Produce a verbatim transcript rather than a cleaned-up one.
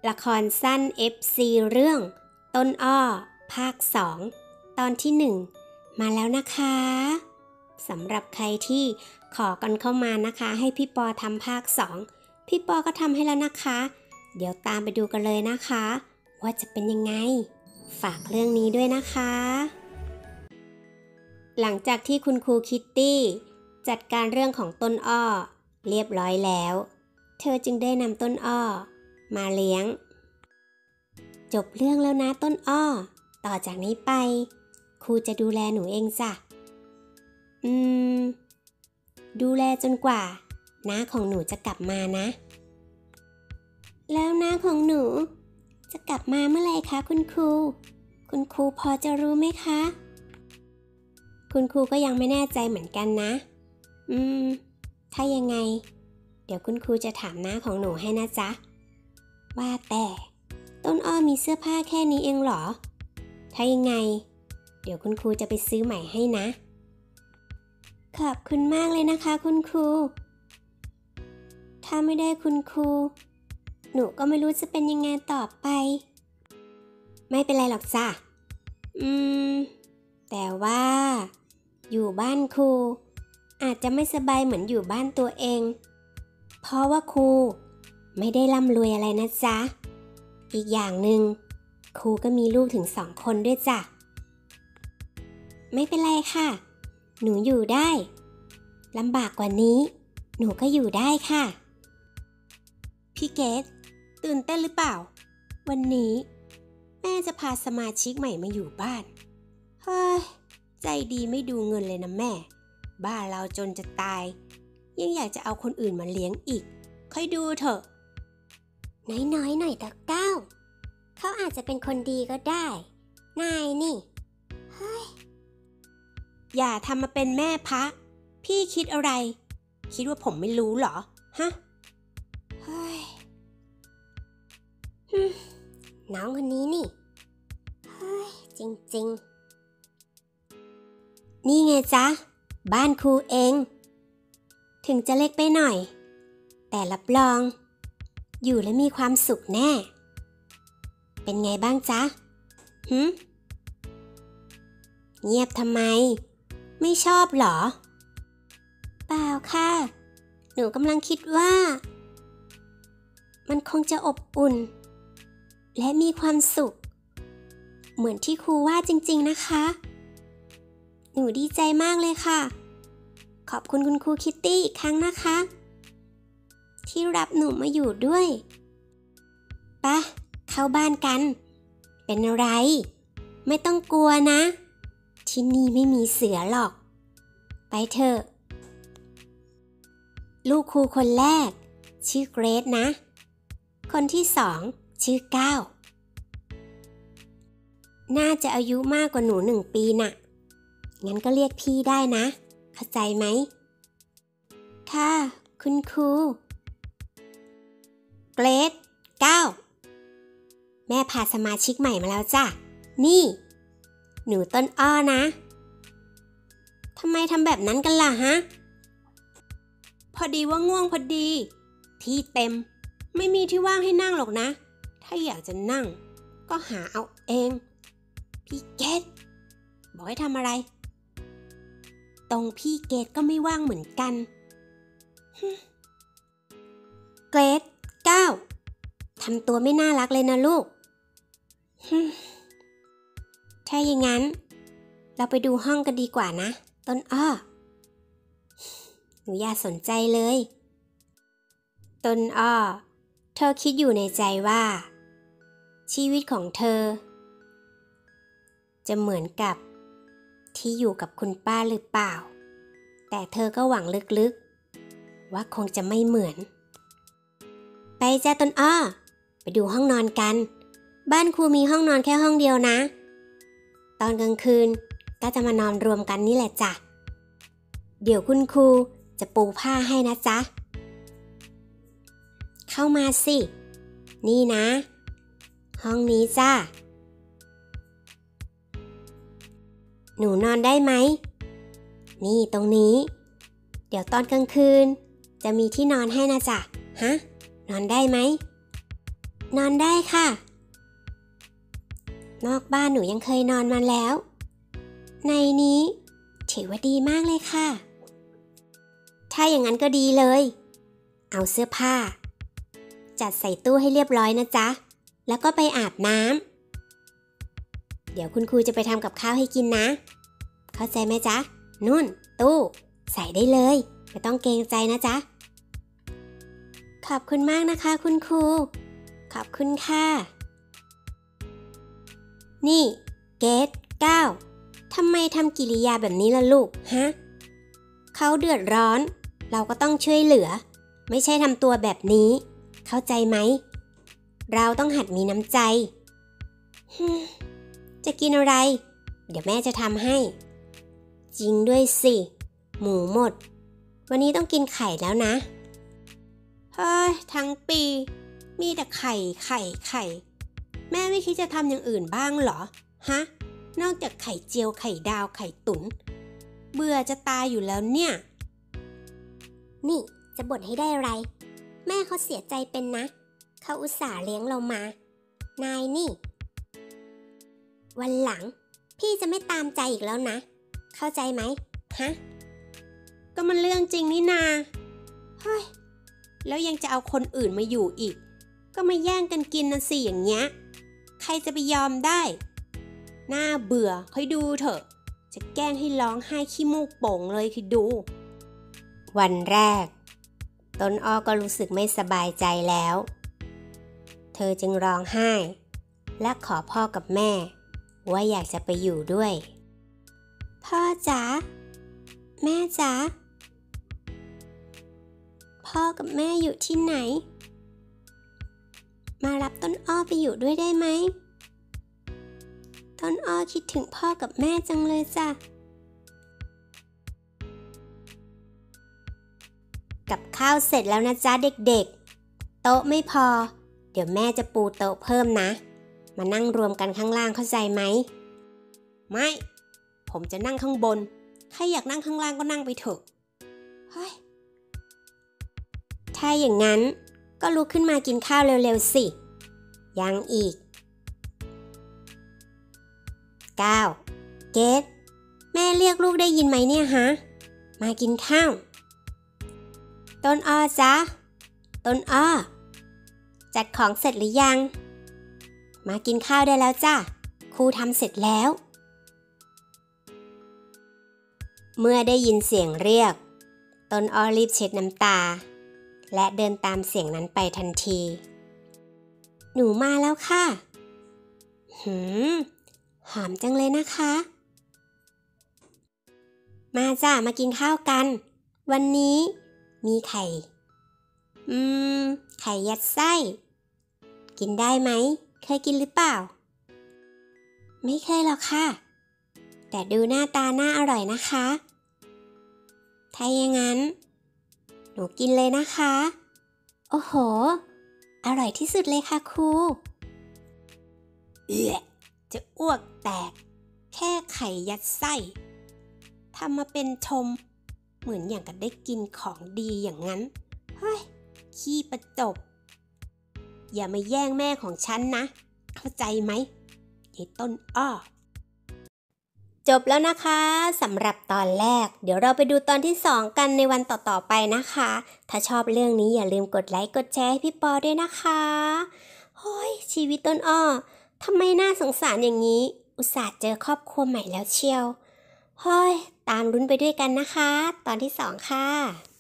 ละครสั้น เอฟ ซี เรื่องต้นอ้อภาคสองตอนที่หนึ่งมาแล้วนะคะสำหรับใครที่ขอกันเข้ามานะคะให้พี่ปอทำภาคสองพี่ปอก็ทำให้แล้วนะคะเดี๋ยวตามไปดูกันเลยนะคะว่าจะเป็นยังไงฝากเรื่องนี้ด้วยนะคะหลังจากที่คุณครูคิตตี้จัดการเรื่องของต้นอ้อเรียบร้อยแล้วเธอจึงได้นำต้นอ้อมาเลี้ยงจบเรื่องแล้วนะต้นอ้อต่อจากนี้ไปครูจะดูแลหนูเองจ้ะอืมดูแลจนกว่าน้าของหนูจะกลับมานะแล้วน้าของหนูจะกลับมาเมื่อไหร่คะคุณครูคุณครูพอจะรู้ไหมคะคุณครูก็ยังไม่แน่ใจเหมือนกันนะอืมถ้ายังไงเดี๋ยวคุณครูจะถามน้าของหนูให้นะจ๊ะว่าแต่ต้นอ้อมีเสื้อผ้าแค่นี้เองเหรอถ้ายังไงเดี๋ยวคุณครูจะไปซื้อใหม่ให้นะขอบคุณมากเลยนะคะคุณครูถ้าไม่ได้คุณครูหนูก็ไม่รู้จะเป็นยังไงต่อไปไม่เป็นไรหรอกจ้ะอืมแต่ว่าอยู่บ้านครูอาจจะไม่สบายเหมือนอยู่บ้านตัวเองเพราะว่าครูไม่ได้ร่ำรวยอะไรนะจ๊ะอีกอย่างหนึ่งครูก็มีลูกถึงสองคนด้วยจ้ะไม่เป็นไรค่ะหนูอยู่ได้ลำบากกว่านี้หนูก็อยู่ได้ค่ะพี่เกดตื่นเต้นหรือเปล่าวันนี้แม่จะพาสมาชิกใหม่มาอยู่บ้านเฮ้ยใจดีไม่ดูเงินเลยนะแม่บ้านเราจนจะตายยังอยากจะเอาคนอื่นมาเลี้ยงอีกค่อยดูเถอะน้อยๆหน่อยตะเก้าเขาอาจจะเป็นคนดีก็ได้นายนี่เฮ้ยอย่าทำมาเป็นแม่พระพี่คิดอะไรคิดว่าผมไม่รู้เหรอฮะเฮ้ยน้องคนนี้นี่เฮ้ยจริงๆนี่ไงจ๊ะบ้านครูเองถึงจะเล็กไปหน่อยแต่รับรองอยู่และมีความสุขแน่เป็นไงบ้างจ๊ะหึเงียบทำไมไม่ชอบเหรอเปล่าค่ะหนูกำลังคิดว่ามันคงจะอบอุ่นและมีความสุขเหมือนที่ครูว่าจริงๆนะคะหนูดีใจมากเลยค่ะขอบคุณคุณครูคิตตี้อีกครั้งนะคะที่รับหนูมาอยู่ด้วยปะเข้าบ้านกันเป็นอะไรไม่ต้องกลัวนะที่นี่ไม่มีเสือหรอกไปเถอะลูกครูคนแรกชื่อเกรซนะคนที่สองชื่อก้าวน่าจะอายุมากกว่าหนูหนึ่งปีน่ะงั้นก็เรียกพี่ได้นะเข้าใจไหมค่ะคุณครูเกรซก้าวแม่พาสมาชิกใหม่มาแล้วจ้ะนี่หนูต้นอ้อนะทำไมทำแบบนั้นกันล่ะฮะพอดีว่าง่วงพอดีที่เต็มไม่มีที่ว่างให้นั่งหรอกนะถ้าอยากจะนั่งก็หาเอาเองพี่เกดบอกให้ทำอะไรตรงพี่เกดก็ไม่ว่างเหมือนกันเกรซก้าวทำตัวไม่น่ารักเลยนะลูกถ้าอย่างนั้นเราไปดูห้องกันดีกว่านะต้นอ้อหนูอย่าสนใจเลยต้นอ้อเธอคิดอยู่ในใจว่าชีวิตของเธอจะเหมือนกับที่อยู่กับคุณป้าหรือเปล่าแต่เธอก็หวังลึกๆว่าคงจะไม่เหมือนไปจ้าต้นอ้อไปดูห้องนอนกันบ้านครูมีห้องนอนแค่ห้องเดียวนะตอนกลางคืนก็จะมานอนรวมกันนี่แหละจ้ะเดี๋ยวคุณครูจะปูผ้าให้นะจ๊ะเข้ามาสินี่นะห้องนี้จ้ะหนูนอนได้ไหมนี่ตรงนี้เดี๋ยวตอนกลางคืนจะมีที่นอนให้นะจ๊ะฮะนอนได้ไหมนอนได้ค่ะนอกบ้านหนูยังเคยนอนมาแล้วในนี้ถือว่าดีมากเลยค่ะถ้าอย่างนั้นก็ดีเลยเอาเสื้อผ้าจัดใส่ตู้ให้เรียบร้อยนะจ๊ะแล้วก็ไปอาบน้ำเดี๋ยวคุณครูจะไปทำกับข้าวให้กินนะเข้าใจไหมจ๊ะนุ่นตู้ใส่ได้เลยไม่ต้องเกรงใจนะจ๊ะขอบคุณมากนะคะคุณครูขอบคุณค่ะนี่เกตก้าวทำไมทำกิริยาแบบนี้ล่ะลูกฮะเขาเดือดร้อนเราก็ต้องช่วยเหลือไม่ใช่ทำตัวแบบนี้เข้าใจไหมเราต้องหัดมีน้ำใจจะกินอะไรเดี๋ยวแม่จะทำให้จริงด้วยสิหมูหมดวันนี้ต้องกินไข่แล้วนะเฮ้ยทั้งปีมีแต่ไข่ไข่ไข่แม่ไม่คิดจะทำอย่างอื่นบ้างเหรอฮะนอกจากไข่เจียวไข่ดาวไข่ตุ๋นเบื่อจะตายอยู่แล้วเนี่ยนี่จะบ่นให้ได้อะไรแม่เขาเสียใจเป็นนะเขาอุตส่าห์เลี้ยงเรามานายนี่วันหลังพี่จะไม่ตามใจอีกแล้วนะเข้าใจไหมฮะก็มันเรื่องจริงนี่นาเฮ้ยแล้วยังจะเอาคนอื่นมาอยู่อีกก็มาแย่งกันกินนะสิอย่างเงี้ยใครจะไปยอมได้น่าเบื่อค่อยดูเถอะจะแกล้งให้ร้องไห้ขี้มูกโป่งเลยคิดดูวันแรกต้นอ้อก็รู้สึกไม่สบายใจแล้วเธอจึงร้องไห้และขอพ่อกับแม่ว่าอยากจะไปอยู่ด้วยพ่อจ๋าแม่จ๋าพ่อกับแม่อยู่ที่ไหนมารับต้นอ้อไปอยู่ด้วยได้ไหมต้นอ้อคิดถึงพ่อกับแม่จังเลยจ้ะกับข้าวเสร็จแล้วนะจ๊ะเด็กๆโต๊ะไม่พอเดี๋ยวแม่จะปูโต๊ะเพิ่มนะมานั่งรวมกันข้างล่างเข้าใจไหมไม่ผมจะนั่งข้างบนใครอยากนั่งข้างล่างก็นั่งไปเถอะเฮ้ยถ้าอย่างนั้นก็ลุกขึ้นมากินข้าวเร็วๆสิยังอีกก้าวเกตแม่เรียกลูกได้ยินไหมเนี่ยฮะมากินข้าวต้นอ้อจ๊ะต้นอ้อจัดของเสร็จหรือยังมากินข้าวได้แล้วจ้ะครูทำเสร็จแล้วเมื่อได้ยินเสียงเรียกต้นอ้อรีบเช็ดน้ำตาและเดินตามเสียงนั้นไปทันทีหนูมาแล้วค่ะหืมหอมจังเลยนะคะมาจ้ะมากินข้าวกันวันนี้มีไข่อืมไข่ยัดไส้กินได้ไหมเคยกินหรือเปล่าไม่เคยหรอกค่ะแต่ดูหน้าตาน่าอร่อยนะคะถ้าอย่างนั้นหนูกินเลยนะคะโอ้โหอร่อยที่สุดเลยค่ะครูเอื้อจะอ้วกแตกแค่ไข่ยัดไส้ทำมาเป็นชมเหมือนอย่างกับได้กินของดีอย่างนั้นเฮ้ยขี้ประจบอย่ามาแย่งแม่ของฉันนะเข้าใจไหมไอ้ต้นอ้อจบแล้วนะคะสำหรับตอนแรกเดี๋ยวเราไปดูตอนที่สองกันในวันต่อๆไปนะคะถ้าชอบเรื่องนี้อย่าลืมกดไลค์กดแชร์ให้พี่ปอด้วยนะคะโอ้ยชีวิตต้นอ้อทำไมน่าสงสารอย่างนี้อุตส่าห์เจอครอบครัวใหม่แล้วเชียวเฮ้ยตามลุ้นไปด้วยกันนะคะตอนที่สองค่ะ